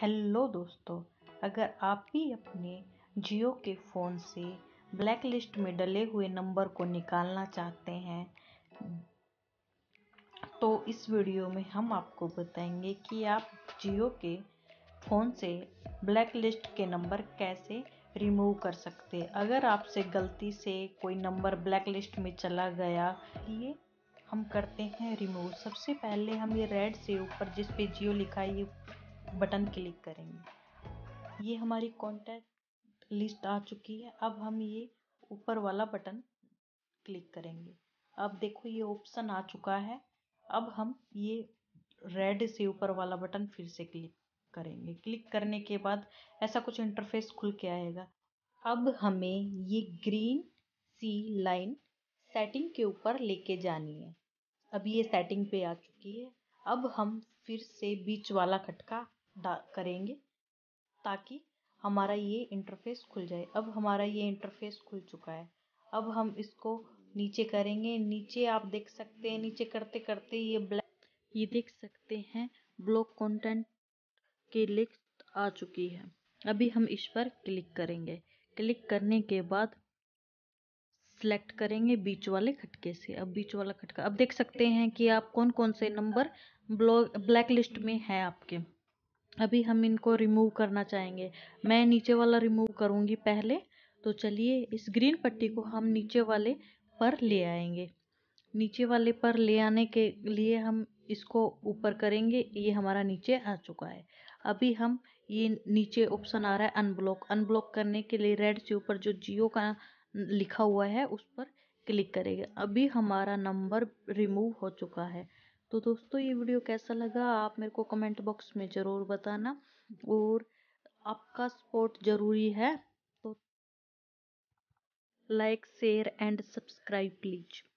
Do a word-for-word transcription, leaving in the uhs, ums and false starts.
Hello दोस्तों, अगर आप भी अपने जियो के फ़ोन से ब्लैक लिस्ट में डले हुए नंबर को निकालना चाहते हैं तो इस वीडियो में हम आपको बताएंगे कि आप जियो के फ़ोन से ब्लैक लिस्ट के नंबर कैसे रिमूव कर सकते हैं। अगर आपसे गलती से कोई नंबर ब्लैक लिस्ट में चला गया, ये हम करते हैं रिमूव। सबसे पहले हम ये रेड से ऊपर जिस पे जियो लिखा है ये बटन क्लिक करेंगे। ये हमारी कॉन्टैक्ट लिस्ट आ चुकी है। अब हम ये ऊपर वाला बटन क्लिक करेंगे। अब देखो ये ऑप्शन आ चुका है। अब हम ये रेड से ऊपर वाला बटन फिर से क्लिक करेंगे। क्लिक करने के बाद ऐसा कुछ इंटरफेस खुल के आएगा। अब हमें ये ग्रीन सी लाइन सेटिंग के ऊपर लेके जानी है। अब ये सेटिंग पे आ चुकी है। अब हम फिर से बीच वाला खटका करेंगे ताकि हमारा ये इंटरफेस खुल जाए। अब हमारा ये इंटरफेस खुल चुका है। अब हम इसको नीचे करेंगे। नीचे आप देख सकते हैं, नीचे करते करते ये ब्लैक ये देख सकते हैं ब्लॉक कंटेंट की लिस्ट आ चुकी है। अभी हम इस पर क्लिक करेंगे। क्लिक करने के बाद सेलेक्ट करेंगे बीच वाले खटके से। अब बीच वाला खटका अब देख सकते हैं कि आप कौन कौन से नंबर ब्लॉक ब्लैक लिस्ट में है आपके। अभी हम इनको रिमूव करना चाहेंगे। मैं नीचे वाला रिमूव करूंगी पहले। तो चलिए इस ग्रीन पट्टी को हम नीचे वाले पर ले आएंगे। नीचे वाले पर ले आने के लिए हम इसको ऊपर करेंगे। ये हमारा नीचे आ चुका है। अभी हम ये नीचे ऑप्शन आ रहा है अनब्लॉक। अनब्लॉक करने के लिए रेड से ऊपर जो जियो का लिखा हुआ है उस पर क्लिक करेंगे। अभी हमारा नंबर रिमूव हो चुका है। तो दोस्तों ये वीडियो कैसा लगा आप मेरे को कमेंट बॉक्स में ज़रूर बताना, और आपका सपोर्ट ज़रूरी है। तो like share and subscribe please.